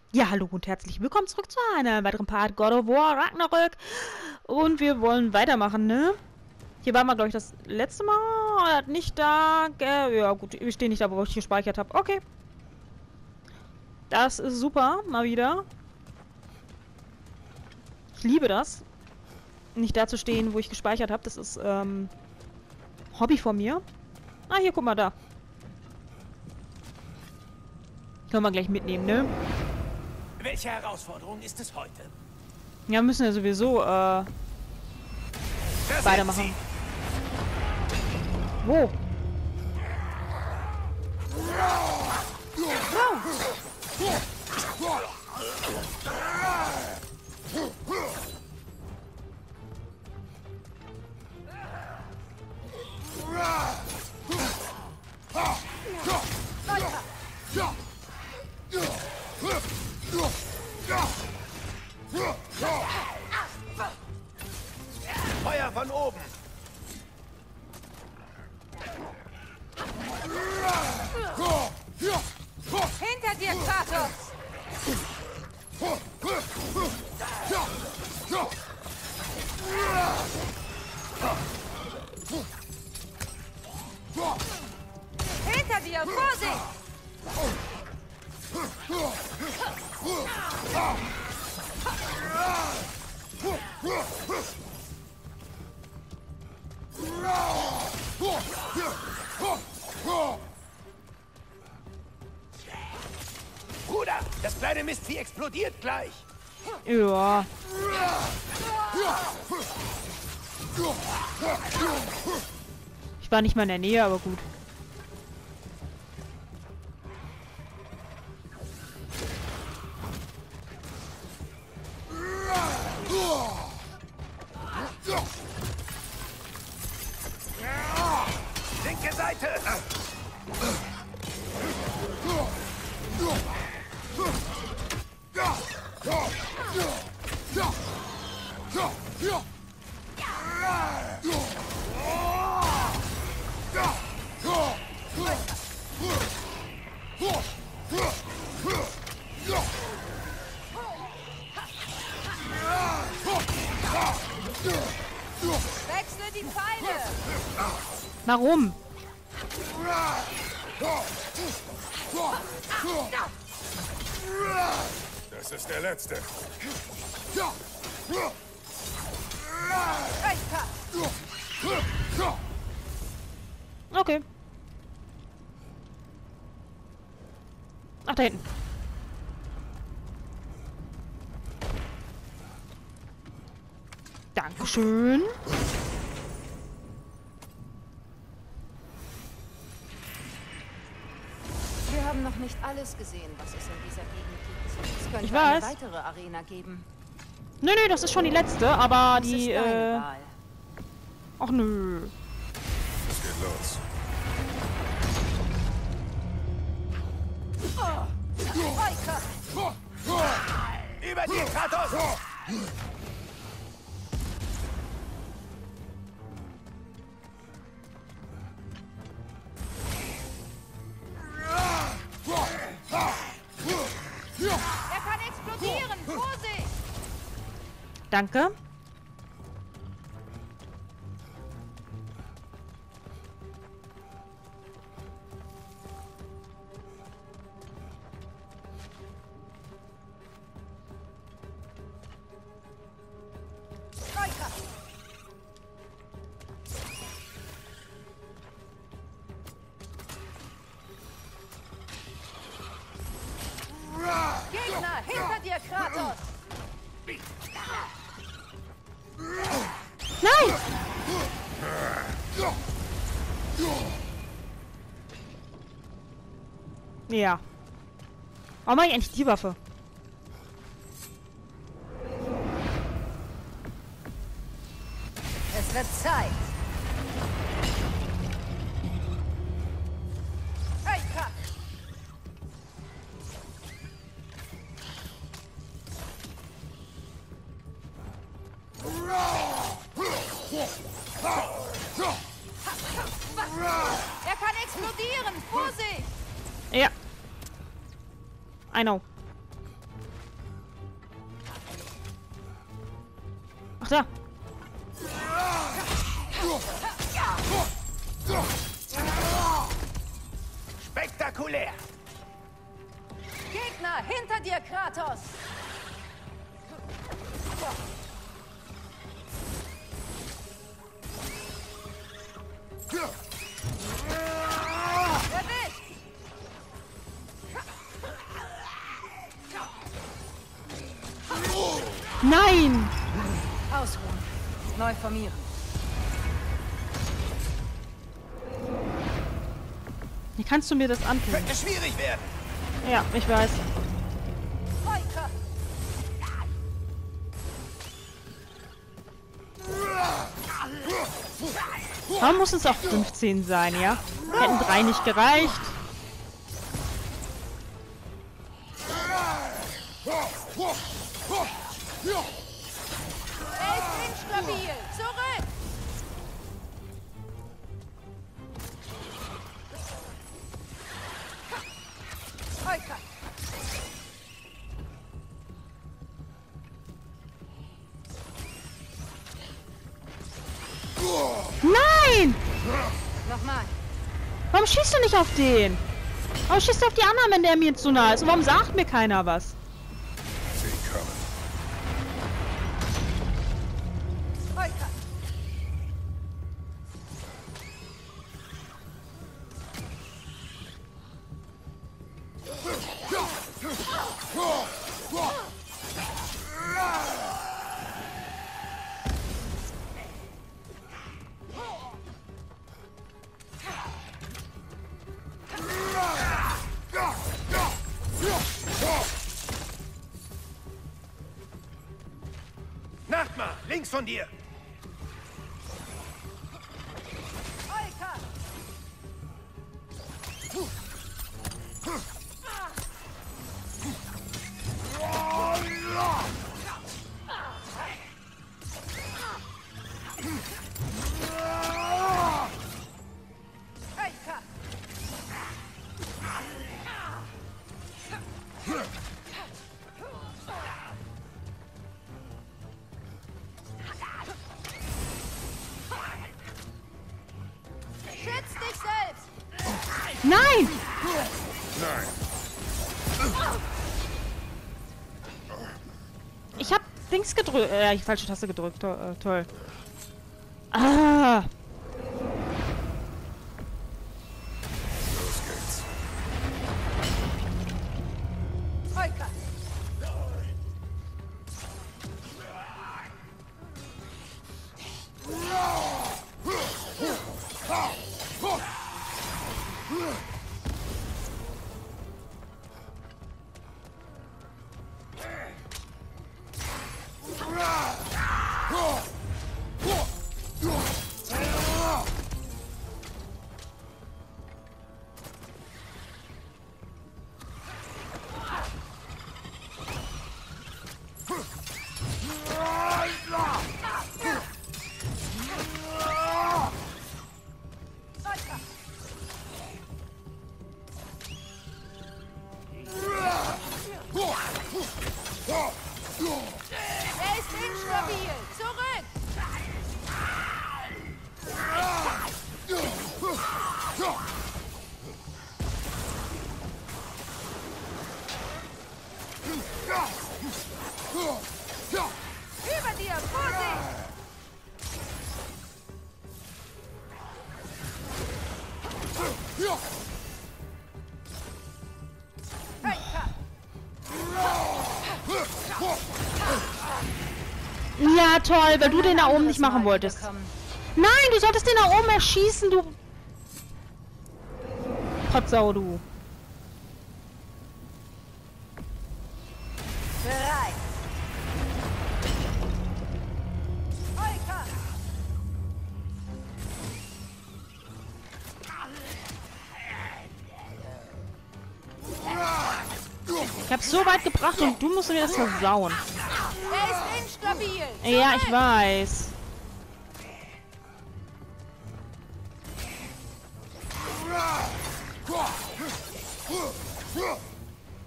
Ja, hallo und herzlich willkommen zurück zu einem weiteren Part God of War Ragnarök. Und wir wollen weitermachen, ne? Hier waren wir, glaube ich, das letzte Mal. Nicht da. Ja, gut, wir stehen nicht da, wo ich gespeichert habe. Okay. Das ist super, mal wieder. Ich liebe das. Nicht da zu stehen, wo ich gespeichert habe. Das ist, Hobby von mir. Ah, hier, guck mal da. Können wir gleich mitnehmen, ne? Welche Herausforderung ist es heute? Ja, müssen ja sowieso, Da weitermachen. sind Wo? Sie. Feuer von oben! Hinter dir, Kratos! Hinter dir, Vorsicht! Bruder, das kleine Mistvieh explodiert gleich! Ja. Ich war nicht mal in der Nähe, aber gut. Linke Seite! Wechsle die Pfeile! Warum? Das ist der letzte. Rechter! Okay. Ach, da hinten. Dankeschön. Wir haben noch nicht alles gesehen, was es in dieser Gegend gibt. Es könnte Ich eine weiß. weitere Arena geben. Nö, nö, das ist schon die letzte, aber Das die, ist deine Wahl. Ach nö. Es geht los. Reiter! Über dir, Kratos! Er kann explodieren! Vorsicht! Danke. Reiter! Gegner, hinter dir, Kratos! Nein! Ja. Warum mache ich eigentlich die Waffe? Es wird Zeit! Reiter! Er kann explodieren! Vorsicht! Ja. I know. Ach, da. Spektakulär. Gegner, hinter dir, Kratos! Erwischt! Nein! Ausruhen. Neu formieren. Wie kannst du mir das antun? Könnte schwierig werden. Ja, ich weiß. Volker! Warum muss es auch 15 sein, ja? Hätten 3 nicht gereicht. Er ist instabil! Zurück! Volker! Nein! Nochmal. Warum schießt du nicht auf den? Warum schießt du auf die anderen, wenn der mir zu nah ist? Und warum sagt mir keiner was? Volker! Nachtmar, links von dir. Volker! Volker! Schütz dich selbst! Nein! Ich hab Dings gedrückt. Die falsche Taste gedrückt. Toll. Ah! Volker! Er ist instabil! Zurück! Über dir! Vorsicht! Volker! Ja, toll, weil du den da oben nicht machen wolltest. Bekommen. Nein, du solltest den da oben erschießen, du... Potsau, du. Bereit! Volker! Ich hab's so weit gebracht und du musst mir das versauen. Er ist instabil! Ja, ich Zurück! weiß.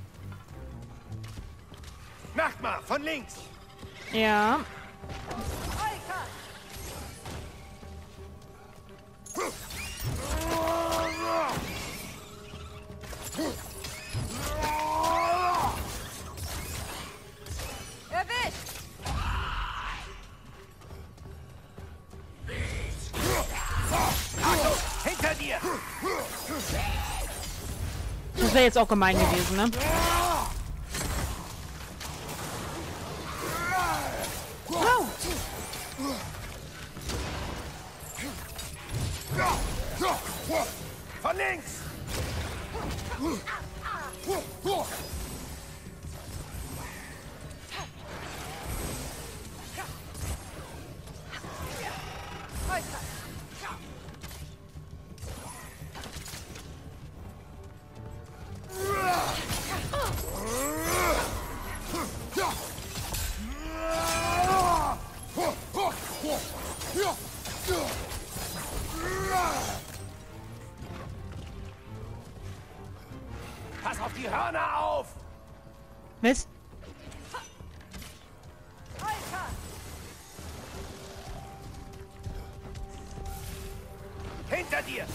Nachtmar, von links. Ja. Das wäre jetzt auch gemein gewesen, ne? Von links! Pass auf die Hörner auf! Mist. Hinter dir!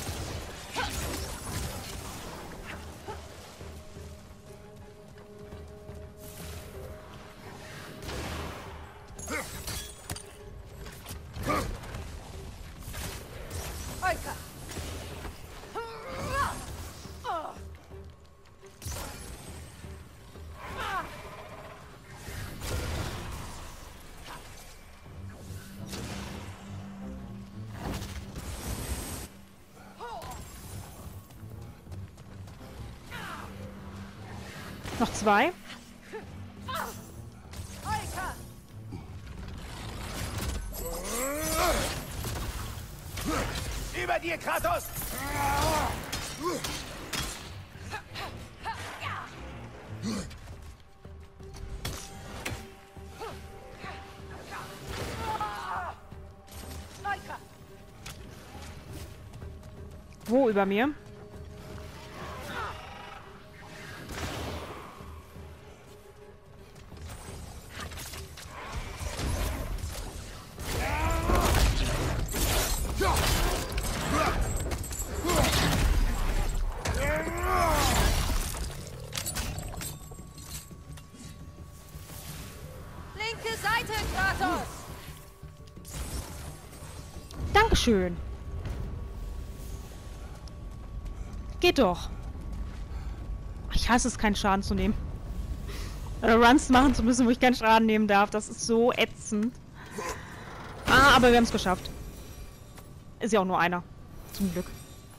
Noch 2. Über dir, Kratos! Wo über mir? Linke Seite, Kratos! Dankeschön. Geht doch. Ich hasse es, keinen Schaden zu nehmen. Runs machen zu müssen, wo ich keinen Schaden nehmen darf. Das ist so ätzend. Ah, aber wir haben es geschafft. Ist ja auch nur einer. Zum Glück.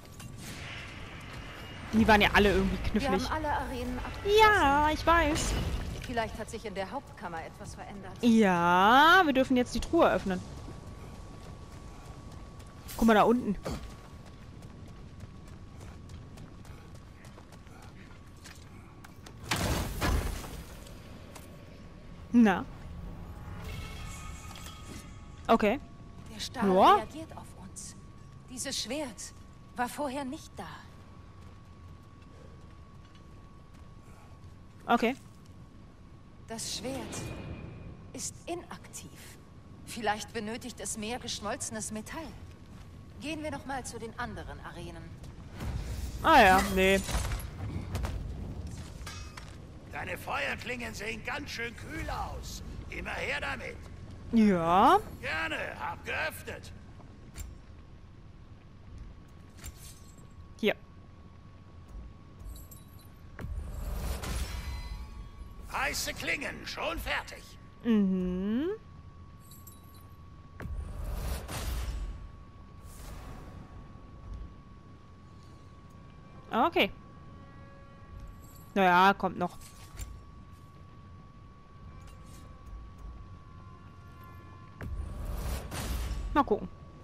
Die waren ja alle irgendwie Wir knifflig. haben alle Arenen abgeschlossen. Ja, ich weiß. Vielleicht hat sich in der Hauptkammer etwas verändert. Ja, wir dürfen jetzt die Truhe öffnen. Guck mal da unten. Na. Okay. Der Stahl Ja. reagiert auf uns. Dieses Schwert war vorher nicht da. Okay. Das Schwert ist inaktiv. Vielleicht benötigt es mehr geschmolzenes Metall. Gehen wir noch mal zu den anderen Arenen. Ah ja, nee. Deine Feuerklingen sehen ganz schön kühl aus. Immer her damit. Ja. Gerne, hab geöffnet. Hier. Heiße Klingen, schon fertig. Mhm. Okay. Naja, kommt noch. Mal gucken.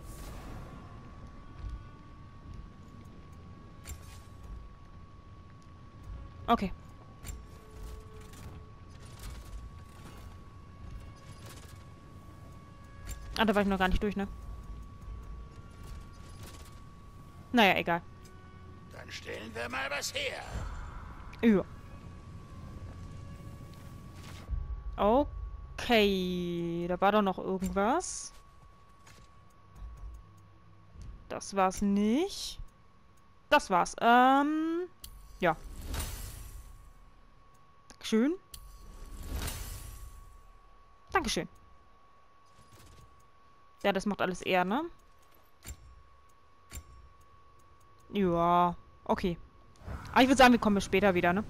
Okay. Ah, da war ich noch gar nicht durch, ne? Naja, egal. Dann stellen wir mal was her. Ja. Okay. Da war doch noch irgendwas. Das war's nicht. Das war's. Ja. Dankeschön. Dankeschön. Ja, das macht alles er, ne? Ja. Okay. Aber ich würde sagen, wir kommen später wieder, ne?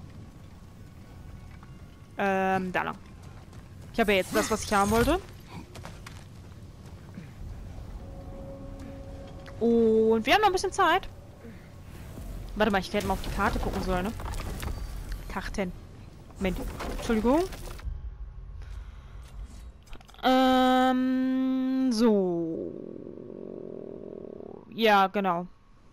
Da lang. Ich habe ja jetzt das, was ich haben wollte. Und wir haben noch ein bisschen Zeit. Warte mal, ich hätte mal auf die Karte gucken sollen, ne? Karten. Moment. Entschuldigung. So. Ja, genau.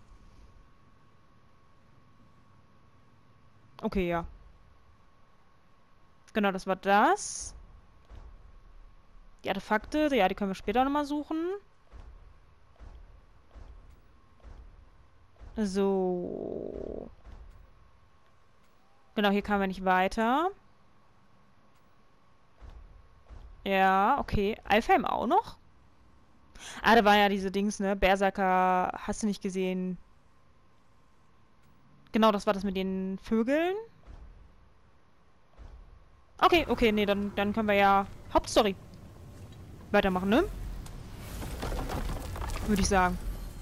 Okay, ja. Genau, das war das. Die Artefakte, ja, die können wir später nochmal suchen. So. Genau, hier kamen wir nicht weiter. Ja, okay. Alfheim auch noch? Ah, da war ja diese Dings, ne? Berserker, hast du nicht gesehen? Genau, das war das mit den Vögeln. Okay, okay, nee, dann können wir ja Hauptstory weitermachen, ne? Würde ich sagen.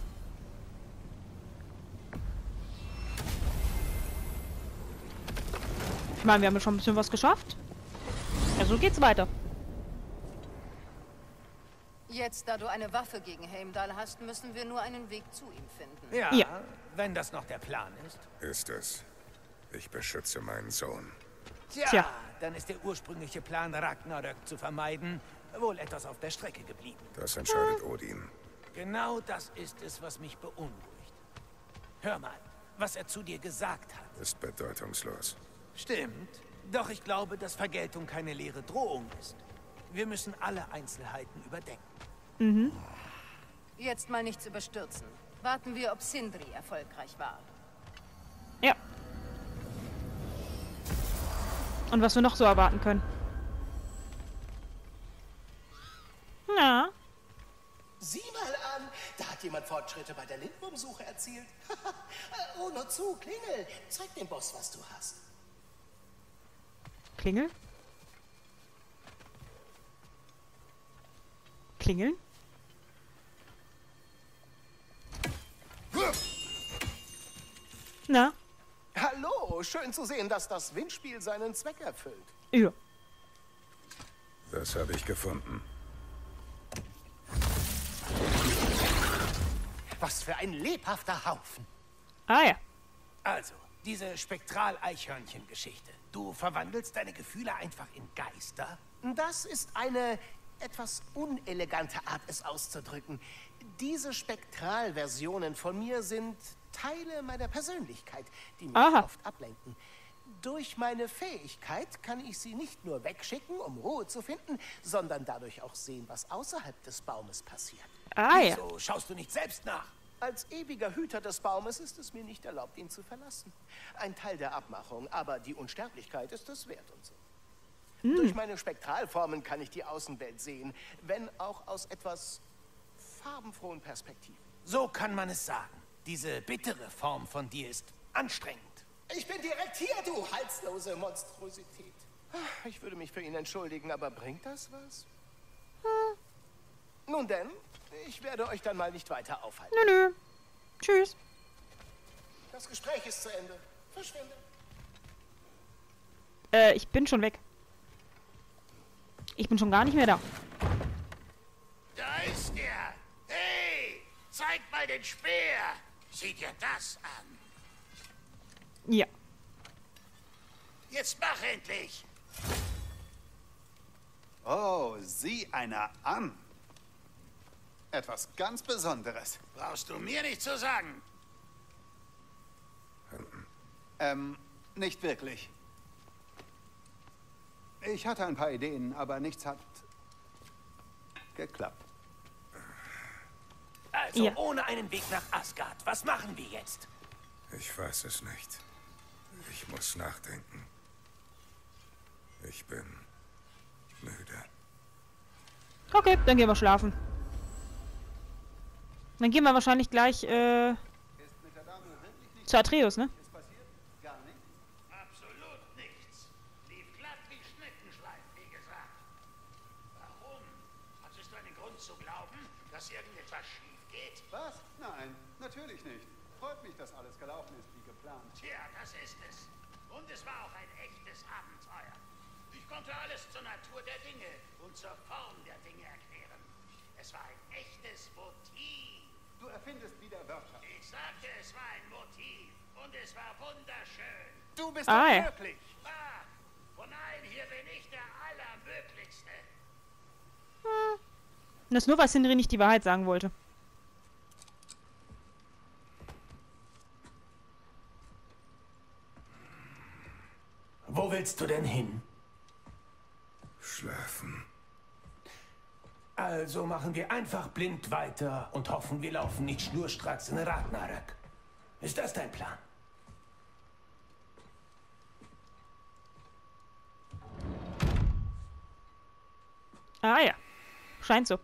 Ich meine, wir haben ja schon ein bisschen was geschafft. Ja, so geht's weiter. Jetzt, da du eine Waffe gegen Heimdall hast, müssen wir nur einen Weg zu ihm finden. Ja, Ja. wenn das noch der Plan ist. Ist es. Ich beschütze meinen Sohn. Tja, dann ist der ursprüngliche Plan, Ragnarök zu vermeiden, wohl etwas auf der Strecke geblieben. Das entscheidet Odin. Genau das ist es, was mich beunruhigt. Hör mal, was er zu dir gesagt hat. Ist bedeutungslos. Stimmt, doch ich glaube, dass Vergeltung keine leere Drohung ist. Wir müssen alle Einzelheiten überdenken. Jetzt mal nichts überstürzen. Warten wir, ob Sindri erfolgreich war. Ja. Und was wir noch so erwarten können. Na. Sieh mal an, da hat jemand Fortschritte bei der Lindwurmsuche erzielt. Oh, nur zu, klingel. Zeig dem Boss, was du hast. Klingel? Klingeln? Na? Hallo, schön zu sehen, dass das Windspiel seinen Zweck erfüllt. Ja. Das habe ich gefunden. Was für ein lebhafter Haufen. Ah ja. Also, diese Spektral-Eichhörnchen-Geschichte. Du verwandelst deine Gefühle einfach in Geister? Das ist eine etwas unelegante Art, es auszudrücken. Diese Spektralversionen von mir sind Teile meiner Persönlichkeit, die mich Aha. oft ablenken. Durch meine Fähigkeit kann ich sie nicht nur wegschicken, um Ruhe zu finden, sondern dadurch auch sehen, was außerhalb des Baumes passiert. Ah ja. Wieso schaust du nicht selbst nach? Als ewiger Hüter des Baumes ist es mir nicht erlaubt, ihn zu verlassen. Ein Teil der Abmachung, aber die Unsterblichkeit ist es wert und so. Durch meine Spektralformen kann ich die Außenwelt sehen, wenn auch aus etwas farbenfrohen Perspektiven. So kann man es sagen. Diese bittere Form von dir ist anstrengend. Ich bin direkt hier, du halslose Monstrosität. Ich würde mich für ihn entschuldigen, aber bringt das was? Nun denn, ich werde euch dann mal nicht weiter aufhalten. Nö, nö. Tschüss. Das Gespräch ist zu Ende. Verschwinde. Ich bin schon weg. Ich bin schon gar nicht mehr da. Da ist er! Hey! Zeig mal den Speer! Sieh dir das an! Ja. Jetzt mach endlich! Oh, sieh einer an. Etwas ganz Besonderes. Brauchst du mir nicht zu sagen. Nicht wirklich. Ich hatte ein paar Ideen, aber nichts hat geklappt. Also, Ja. ohne einen Weg nach Asgard, was machen wir jetzt? Ich weiß es nicht. Ich muss nachdenken. Ich bin müde. Okay, dann gehen wir schlafen. Dann gehen wir wahrscheinlich gleich, zu Atreus, ne? Absolut nichts. Lief glatt wie Schnittenschleif, wie gesagt. Warum? Hattest du einen Grund zu glauben, dass irgendetwas schief geht? Was? Nein, natürlich nicht. Freut mich, dass alles gelaufen ist wie geplant. Tja, das ist es. Und es war auch ein echtes Abenteuer. Ich konnte alles zur Natur der Dinge und zur Form der Dinge erklären. Es war ein echtes Motiv. Du erfindest wieder Wörter. Ich sagte, es war ein Motiv. Und es war wunderschön. Du bist Ah, doch ja. wirklich. Ah, von allen hier bin ich der Allermöglichste. Und das nur, weil Sindri nicht die Wahrheit sagen wollte. Wo willst du denn hin? Schlafen. Also machen wir einfach blind weiter und hoffen, wir laufen nicht schnurstracks in Ragnarök. Ist das dein Plan? Ah ja. Scheint so.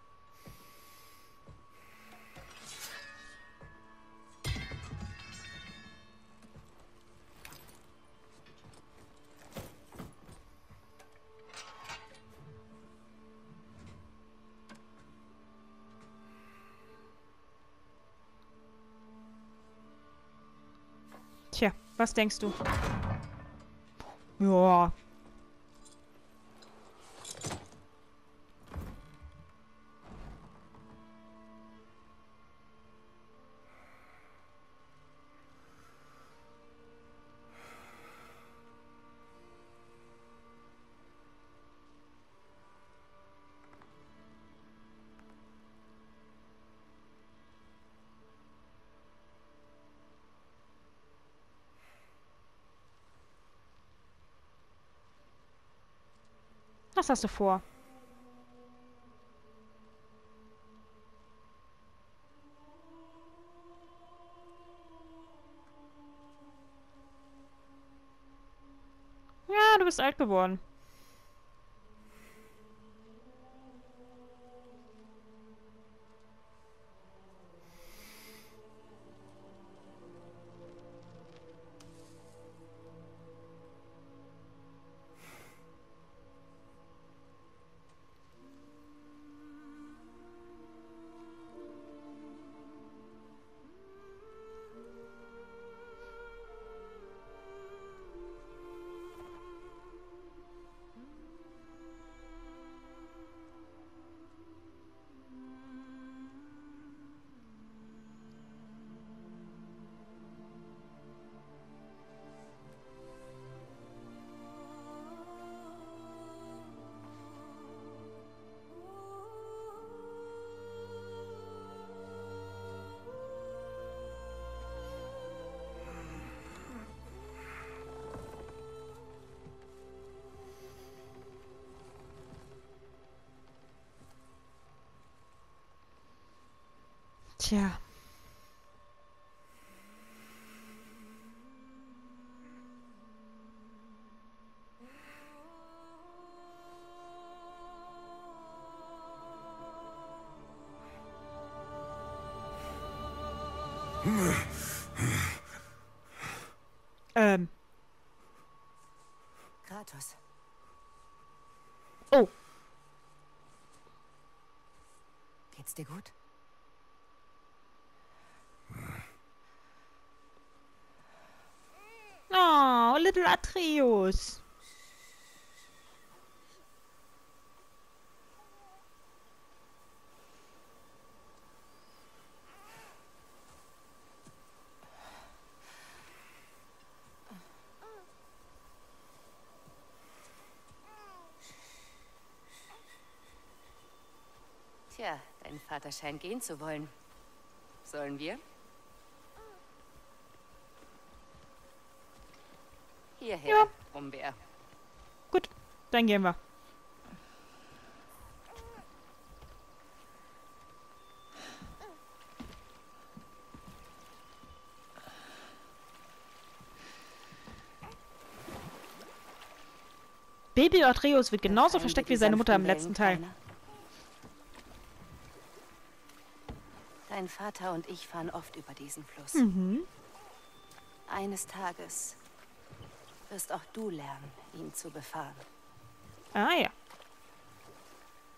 Tja, was denkst du? Ja. Was hast du vor? Ja, du bist alt geworden. Tja. Kratos. Oh. Geht's dir gut? Oh, Little Atreus. Tja, dein Vater scheint gehen zu wollen. Sollen wir? Hierher, Ja. Brummbär. Gut, dann gehen wir. Baby Atreus wird genauso versteckt wie seine Mutter im letzten Teil. Dein Vater und ich fahren oft über diesen Fluss. Mhm. Eines Tages wirst auch du lernen, ihn zu befahren. Ah ja.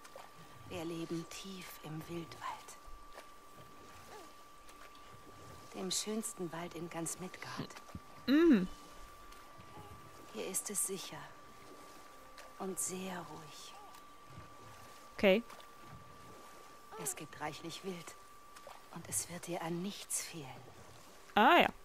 Wir leben tief im Wildwald. Dem schönsten Wald in ganz Midgard. Hier ist es sicher. Und sehr ruhig. Okay. Es gibt reichlich Wild. Und es wird dir an nichts fehlen. Ah ja.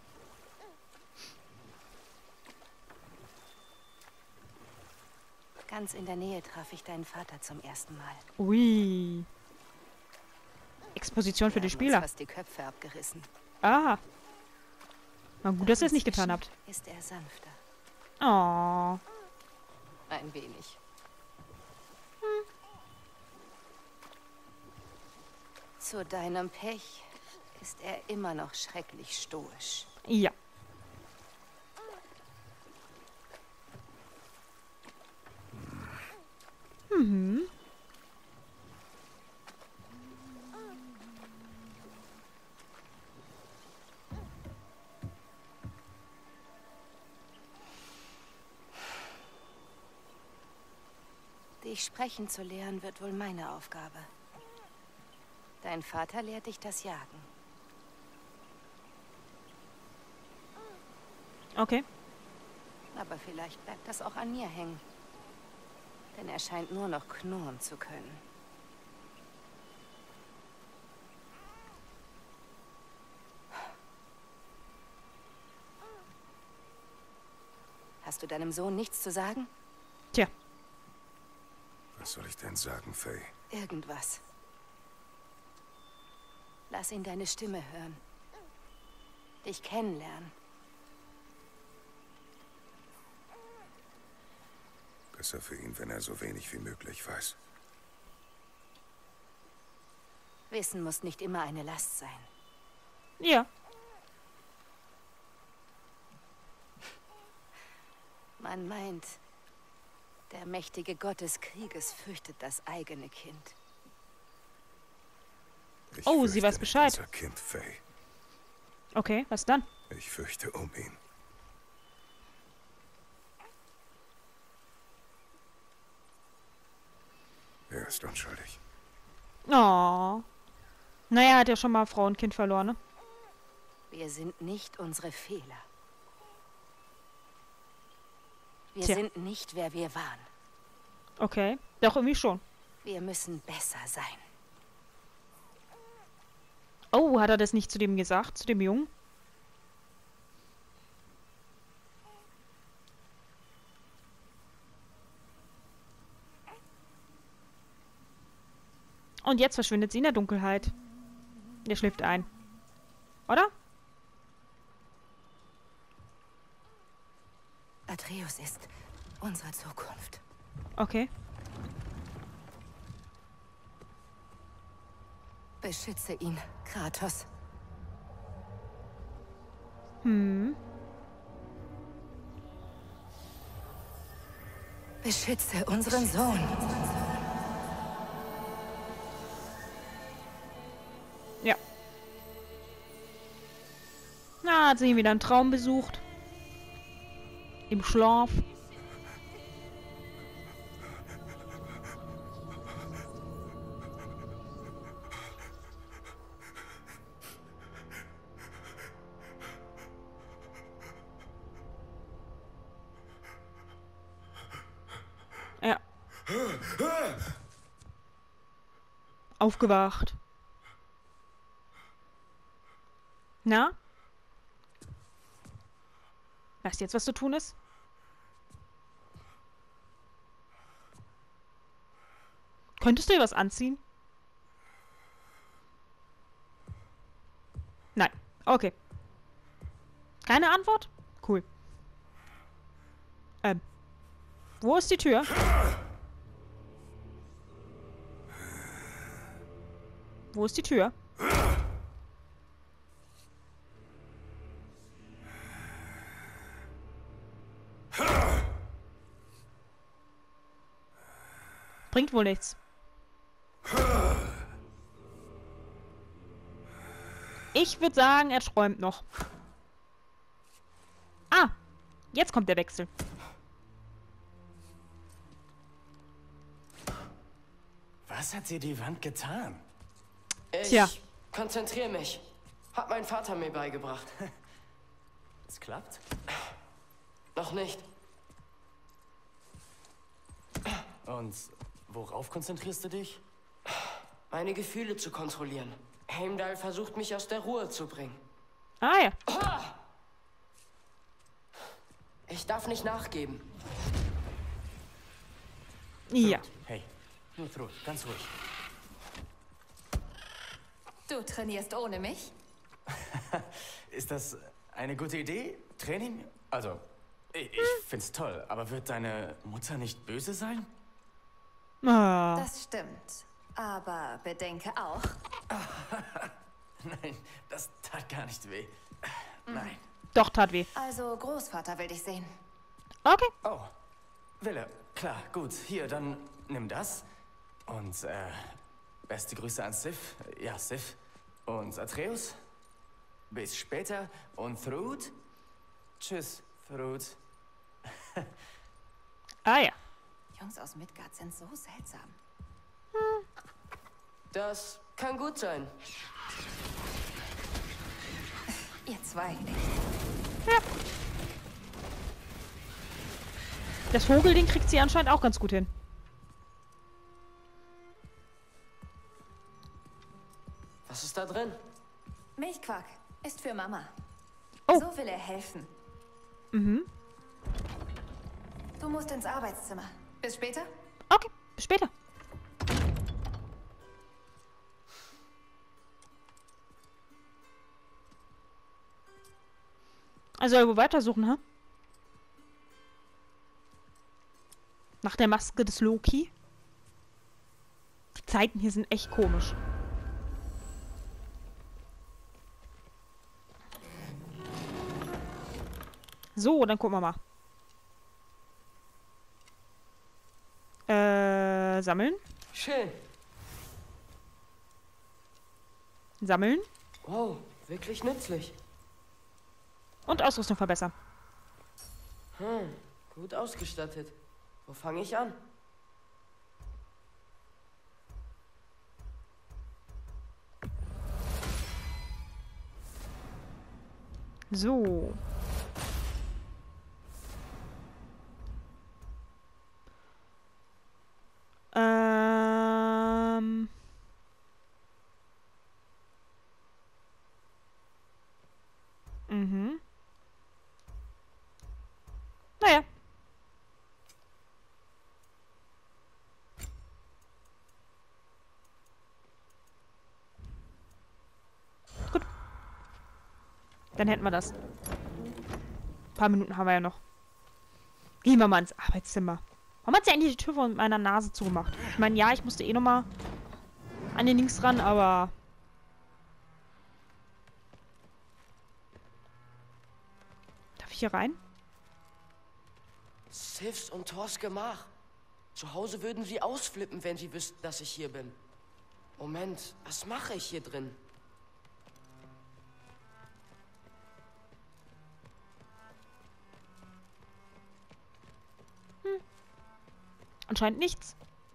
Ganz in der Nähe traf ich deinen Vater zum ersten Mal. Ui. Exposition für die Wir haben Spieler. uns fast die Köpfe abgerissen. Ah. Na gut, dass ihr es nicht getan habt. Ist er sanfter. Oh. Ein wenig. Zu deinem Pech ist er immer noch schrecklich stoisch. Ja. Dich sprechen zu lehren wird wohl meine Aufgabe. Dein Vater lehrt dich das Jagen. Okay. Aber vielleicht bleibt das auch an mir hängen. Denn er scheint nur noch knurren zu können. Hast du deinem Sohn nichts zu sagen? Tja. Was soll ich denn sagen, Faye? Irgendwas. Lass ihn deine Stimme hören. Dich kennenlernen. Besser für ihn, wenn er so wenig wie möglich weiß. Wissen muss nicht immer eine Last sein. Ja. Man meint, der mächtige Gott des Krieges fürchtet das eigene Kind. Ich Oh, fürchte sie weiß nicht Bescheid. unser Kind, Faye. Okay, was dann? Ich fürchte um ihn. Er ist unschuldig. Oh. Naja, er hat ja schon mal Frau und Kind verloren, ne? Wir sind nicht unsere Fehler. Wir Tja. sind nicht, wer wir waren. Okay. Doch, irgendwie schon. Wir müssen besser sein. Oh, hat er das nicht zu dem gesagt? Zu dem Jungen? Und jetzt verschwindet sie in der Dunkelheit. Der schläft ein. Oder? Atreus ist unsere Zukunft. Okay. Beschütze ihn, Kratos. Beschütze unseren Sohn. Ja. Na, hat sie ihn wieder einen Traum besucht. Im Schlaf. Ja. Aufgewacht. Na? Weißt du jetzt, was zu tun ist? Könntest du dir was anziehen? Nein. Okay. Keine Antwort? Cool. Wo ist die Tür? Wo ist die Tür? Bringt wohl nichts. Ich würde sagen, er träumt noch. Ah, jetzt kommt der Wechsel. Was hat dir die Wand getan? Ich Tja. konzentriere mich. Hat mein Vater mir beigebracht. Es klappt? Noch nicht. Und worauf konzentrierst du dich? Meine Gefühle zu kontrollieren. Heimdall versucht mich aus der Ruhe zu bringen. Ah ja. Ich darf nicht nachgeben. Ja. Hey, nur Thrud, ganz ruhig. Du trainierst ohne mich? Ist das eine gute Idee? Training? Also, ich find's toll, aber wird deine Mutter nicht böse sein? Ah. Das stimmt. Aber bedenke auch, Nein, das tat gar nicht weh. Nein. Doch, tat weh. also Großvater will dich sehen. Okay. Oh, Wille, klar, gut. Hier, dann nimm das. Und, beste Grüße an Sif. Ja, Sif. Und Atreus. Bis später. Und Thrud. Tschüss, Thrud. Ah ja. Jungs aus Midgard sind so seltsam. Das kann gut sein. Ihr zwei, echt. Ja. Das Vogelding kriegt sie anscheinend auch ganz gut hin. Was ist da drin? Milchquark ist für Mama. Oh. So will er helfen. Mhm. Du musst ins Arbeitszimmer. Bis später? Okay, bis später. Also irgendwo weitersuchen, ha? Nach der Maske des Loki. Die Zeiten hier sind echt komisch. So, dann gucken wir mal. Sammeln. Schön. Sammeln. Wow, wirklich nützlich. Und Ausrüstung verbessern. Gut ausgestattet. Wo fange ich an? So. Mhm. Naja. Gut. Dann hätten wir das. Ein paar Minuten haben wir ja noch. Gehen wir mal ins Arbeitszimmer. Warum hat sie eigentlich die Tür von meiner Nase zugemacht? Ich meine, ja, ich musste eh nochmal an den Links ran, aber... Darf ich hier rein? Sifs und Thors Gemach. Zu Hause würden sie ausflippen, wenn sie wüssten, dass ich hier bin. Moment, was mache ich hier drin? Anscheinend nichts.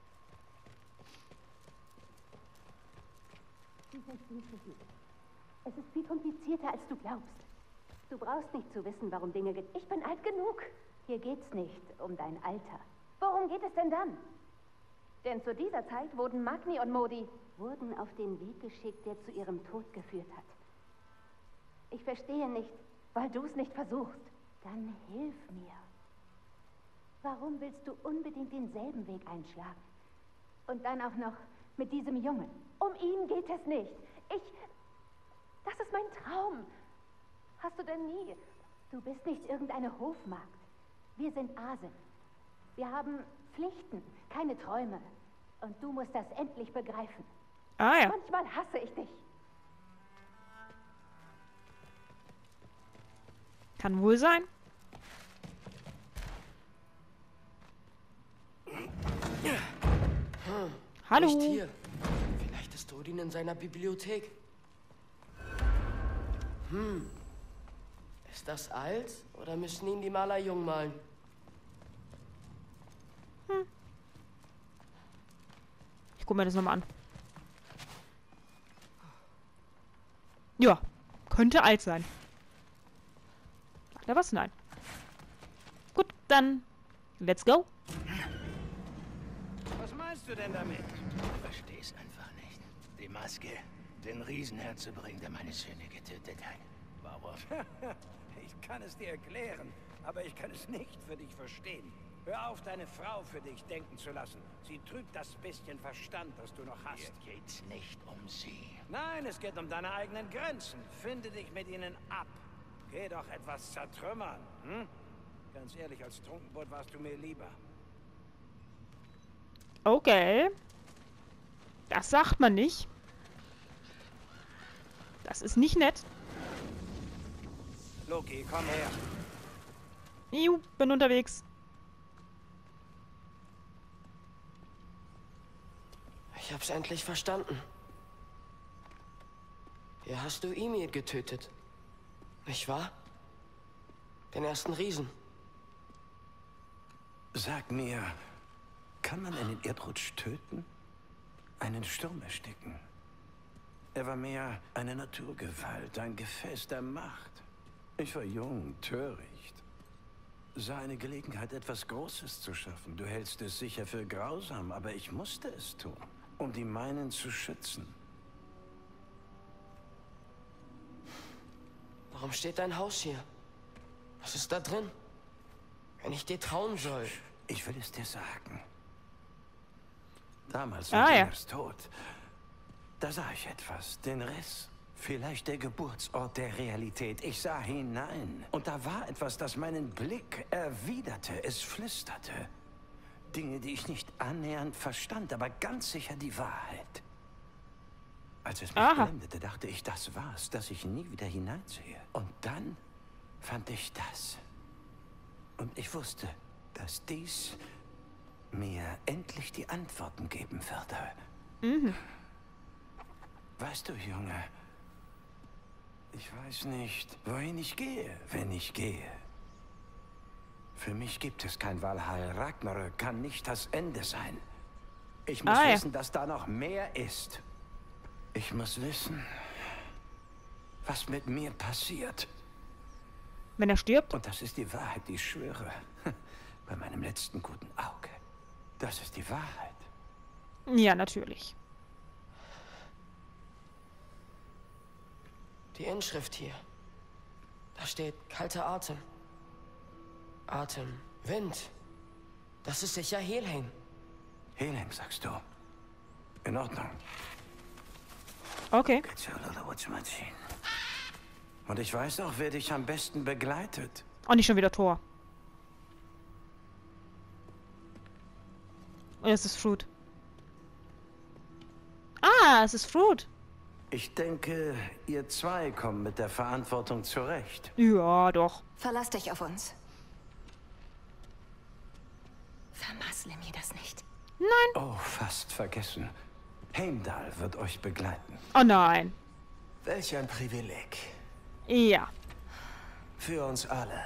Es ist viel komplizierter, als du glaubst. Du brauchst nicht zu wissen, warum Dinge Ich bin alt genug. Hier geht's nicht um dein Alter. Worum geht es denn dann? Denn zu dieser Zeit wurden Magni und Modi auf den Weg geschickt, der zu ihrem Tod geführt hat. Ich verstehe nicht, weil du es nicht versuchst. Dann hilf mir. Warum willst du unbedingt denselben Weg einschlagen? Und dann auch noch mit diesem Jungen. Um ihn geht es nicht. Das ist mein Traum. Hast du denn nie... Du bist nicht irgendeine Hofmagd. Wir sind Asen. Wir haben Pflichten, keine Träume. Und du musst das endlich begreifen. Ah ja. Manchmal hasse ich dich. Kann wohl sein. Hallo. Nicht hier. Vielleicht ist Odin in seiner Bibliothek. Ist das alt oder müssen ihn die Maler jung malen? Ich gucke mir das nochmal an. Ja, könnte alt sein. Sagt er was? Nein. Gut, dann let's go. Was meinst du denn damit? Ich versteh's einfach nicht. Die Maske, den Riesen herzubringen, der meine Söhne getötet hat. Warum? Ich kann es dir erklären, aber ich kann es nicht für dich verstehen. Hör auf, deine Frau für dich denken zu lassen. Sie trügt das bisschen Verstand, das du noch hast. Hier geht's nicht um sie. Nein, es geht um deine eigenen Grenzen. Finde dich mit ihnen ab. Geh doch etwas zertrümmern, hm? Ganz ehrlich, als Trunkenbold warst du mir lieber. Okay. Das sagt man nicht. Das ist nicht nett. Loki, komm her. Juhu, bin unterwegs. Ich hab's endlich verstanden. Hier hast du Ymir getötet. Nicht wahr? Den ersten Riesen. Sag mir, kann man einen Erdrutsch töten? Einen Sturm ersticken? Er war mehr eine Naturgewalt, ein Gefäß der Macht. Ich war jung, töricht. Sah eine Gelegenheit, etwas Großes zu schaffen. Du hältst es sicher für grausam, aber ich musste es tun, um die meinen zu schützen. Warum steht dein Haus hier? Was ist da drin? Wenn ich dir trauen soll. Ich will es dir sagen. Damals Ah, ja. Ingers Tod, da sah ich etwas, den Riss. Vielleicht der Geburtsort der Realität. Ich sah hinein. Und da war etwas, das meinen Blick erwiderte. Es flüsterte. Dinge, die ich nicht annähernd verstand, aber ganz sicher die Wahrheit. Als es mich blendete, dachte ich, das war's, dass ich nie wieder hineinsehe. Und dann fand ich das. Und ich wusste, dass dies mir endlich die Antworten geben würde. Mhm. Weißt du, Junge, ich weiß nicht, wohin ich gehe, wenn ich gehe. Für mich gibt es kein Valhall. Ragnarök kann nicht das Ende sein. Ich muss wissen, dass da noch mehr ist. Ich muss wissen, was mit mir passiert. Wenn er stirbt? Und das ist die Wahrheit, ich schwöre. Bei meinem letzten guten Auge. Das ist die Wahrheit. Ja, natürlich. Die Inschrift hier. Da steht kalter Atem. Atem. Wind. Das ist sicher Helheim. Helheim, sagst du? In Ordnung. Okay. Und ich weiß auch, wer dich am besten begleitet. Und nicht schon wieder Thor. Und es ist Fruit. Ah, es ist Fruit. Ich denke, ihr zwei kommt mit der Verantwortung zurecht. Ja, doch. Verlass dich auf uns. Vermassle mir das nicht. Nein. Oh, fast vergessen. Heimdall wird euch begleiten. Oh nein. Welch ein Privileg. Ja. Für uns alle.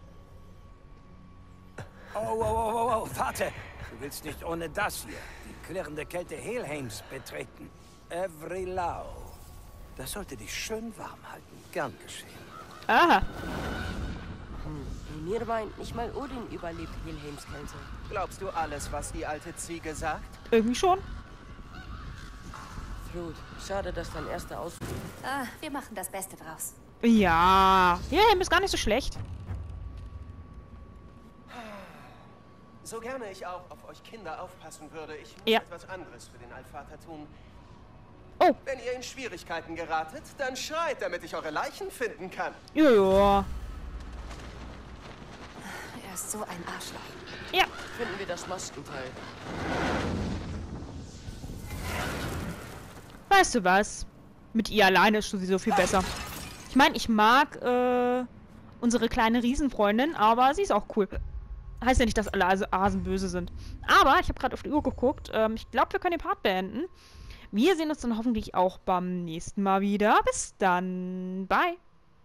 Oh, warte! Du willst nicht ohne das hier, die klirrende Kälte Helheims, betreten. Evrilau. Das sollte dich schön warm halten. Gern geschehen. Aha. Mir weint, nicht mal Odin überlebt Helheims Kälte. Glaubst du alles, was die alte Ziege sagt? Irgendwie schon. Flut, schade, dass dein erster Ausflug... Ah, wir machen das Beste draus. Ja. Ja, ist gar nicht so schlecht. So gerne ich auch auf euch Kinder aufpassen würde, ich muss etwas anderes für den Allvater tun. Oh. Wenn ihr in Schwierigkeiten geratet, dann schreit, damit ich eure Leichen finden kann. Ja. Er ist so ein Arschloch. Ja. Finden wir das Maskenteil. Weißt du was? Mit ihr alleine ist sowieso viel besser. Ich meine, ich mag unsere kleine Riesenfreundin, aber sie ist auch cool. Heißt ja nicht, dass alle Asen böse sind. Aber ich habe gerade auf die Uhr geguckt. Ich glaube, wir können den Part beenden. Wir sehen uns dann hoffentlich auch beim nächsten Mal wieder. Bis dann. Bye.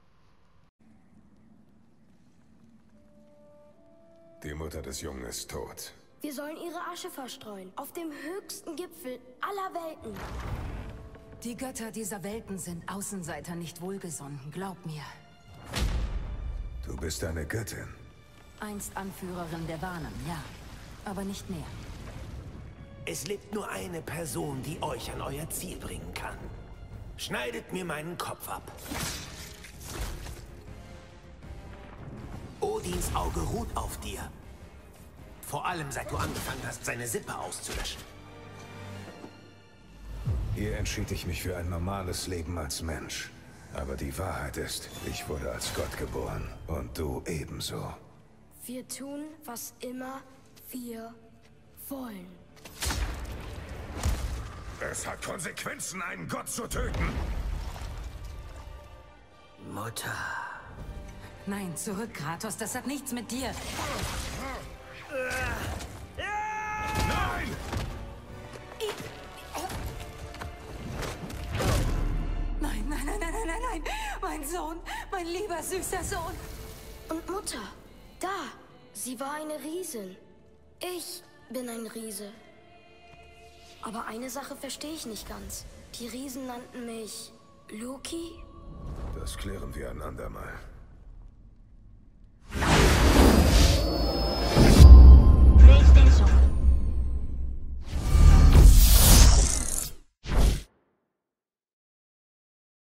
Die Mutter des Jungen ist tot. Wir sollen ihre Asche verstreuen. Auf dem höchsten Gipfel aller Welten. Die Götter dieser Welten sind Außenseiter nicht wohlgesonnen, glaub mir. Du bist eine Göttin. Einst Anführerin der Wanen, ja. Aber nicht mehr. Es lebt nur eine Person, die euch an euer Ziel bringen kann. Schneidet mir meinen Kopf ab. Odins Auge ruht auf dir. Vor allem, seit du angefangen hast, seine Sippe auszulöschen. Hier entschied ich mich für ein normales Leben als Mensch. Aber die Wahrheit ist, ich wurde als Gott geboren. Und du ebenso. Wir tun, was immer wir wollen. Es hat Konsequenzen, einen Gott zu töten. Mutter. Nein, zurück, Kratos, das hat nichts mit dir. Nein! Nein, nein, nein, nein, nein, nein, nein. Mein Sohn, mein lieber, süßer Sohn. Und Mutter, da, sie war eine Riesin. Ich bin ein Riese. Aber eine Sache verstehe ich nicht ganz. Die Riesen nannten mich Loki? Das klären wir ein andermal.